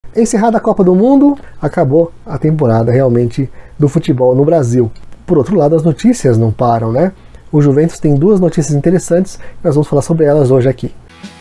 Encerrada a Copa do Mundo, acabou a temporada realmente do futebol no Brasil. Por outro lado, as notícias não param, né? O Juventus tem duas notícias interessantes e nós vamos falar sobre elas hoje aqui.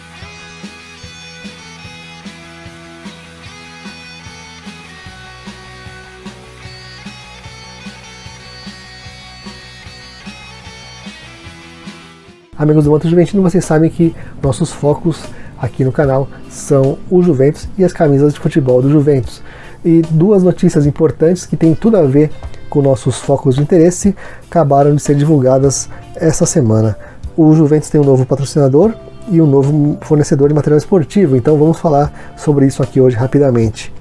Amigos do Manto Juventino, vocês sabem que nossos focos aqui no canal são o Juventus e as camisas de futebol do Juventus. E duas notícias importantes que têm tudo a ver com nossos focos de interesse acabaram de ser divulgadas essa semana. O Juventus tem um novo patrocinador e um novo fornecedor de material esportivo, então vamos falar sobre isso aqui hoje rapidamente.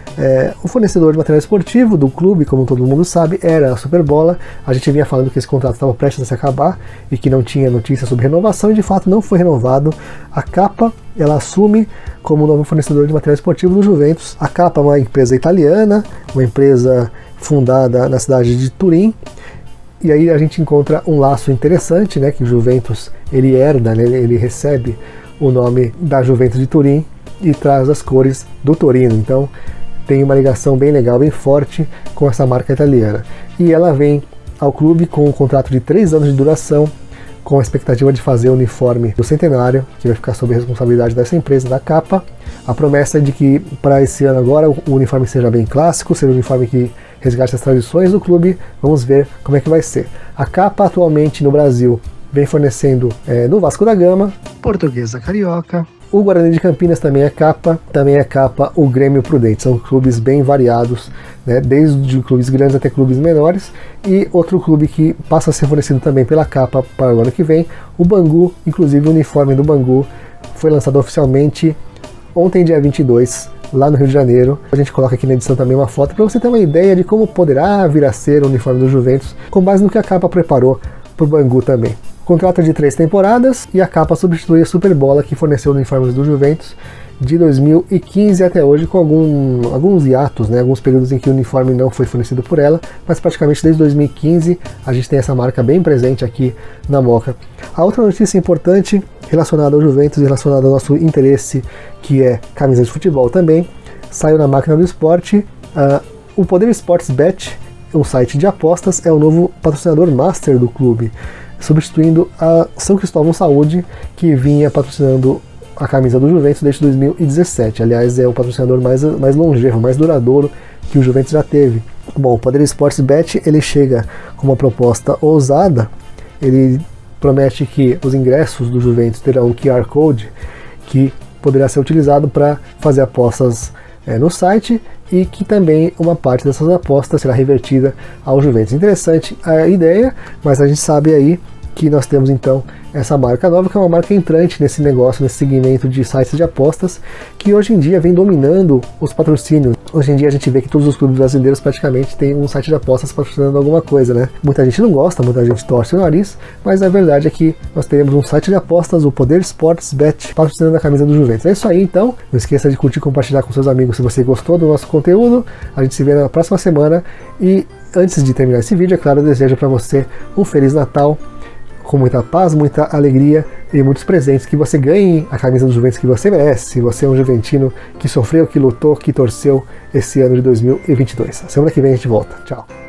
O fornecedor de material esportivo do clube, como todo mundo sabe, era a Superbola. A gente vinha falando que esse contrato estava prestes a se acabar e que não tinha notícia sobre renovação, e de fato não foi renovado. A Kappa, ela assume como novo fornecedor de material esportivo do Juventus. A Kappa é uma empresa italiana, uma empresa fundada na cidade de Turim, e aí a gente encontra um laço interessante, né, que o Juventus ele herda, né, ele recebe o nome da Juventus de Turim e traz as cores do Torino. Então tem uma ligação bem legal, bem forte com essa marca italiana. E ela vem ao clube com um contrato de 3 anos de duração, com a expectativa de fazer o uniforme do centenário, que vai ficar sob a responsabilidade dessa empresa, da Kappa. A promessa é de que para esse ano agora o uniforme seja bem clássico, seja um uniforme que resgate as tradições do clube. Vamos ver como é que vai ser. A Kappa atualmente no Brasil vem fornecendo no Vasco da Gama, Portuguesa Carioca, o Guarani de Campinas também é Kappa o Grêmio Prudente. São clubes bem variados, né, desde clubes grandes até clubes menores. E outro clube que passa a ser fornecido também pela Kappa para o ano que vem, o Bangu. Inclusive o uniforme do Bangu foi lançado oficialmente ontem, dia 22, lá no Rio de Janeiro. A gente coloca aqui na edição também uma foto para você ter uma ideia de como poderá vir a ser o uniforme do Juventus, com base no que a Kappa preparou para o Bangu também. Contrato é de 3 temporadas e a Kappa substitui a Superbola, que forneceu uniformes do Juventus de 2015 até hoje, com alguns hiatos, né, alguns períodos em que o uniforme não foi fornecido por ela, mas praticamente desde 2015 a gente tem essa marca bem presente aqui na Moca. A outra notícia importante relacionada ao Juventus e relacionada ao nosso interesse, que é camisa de futebol também, saiu na Máquina do Esporte. O Poder Sports Bet, um site de apostas, é o novo patrocinador master do clube, substituindo a São Cristóvão Saúde, que vinha patrocinando a camisa do Juventus desde 2017. Aliás, é o patrocinador mais longevo, mais duradouro que o Juventus já teve. Bom, o Poder Sports Bet ele chega com uma proposta ousada. Ele promete que os ingressos do Juventus terão um QR Code que poderá ser utilizado para fazer apostas no site, e que também uma parte dessas apostas será revertida ao Juventus. Interessante a ideia, mas a gente sabe aí que nós temos então essa marca nova, que é uma marca entrante nesse negócio, nesse segmento de sites de apostas, que hoje em dia vem dominando os patrocínios. Hoje em dia a gente vê que todos os clubes brasileiros praticamente têm um site de apostas patrocinando alguma coisa, né? Muita gente não gosta, muita gente torce o nariz, mas a verdade é que nós teremos um site de apostas, o Poder Sports Bet, patrocinando a camisa do Juventus. É isso aí então, não esqueça de curtir e compartilhar com seus amigos se você gostou do nosso conteúdo. A gente se vê na próxima semana e antes de terminar esse vídeo, é claro, eu desejo para você um Feliz Natal, com muita paz, muita alegria e muitos presentes, que você ganhe a camisa do Juventus que você merece, se você é um juventino que sofreu, que lutou, que torceu esse ano de 2022. Semana que vem a gente volta. Tchau!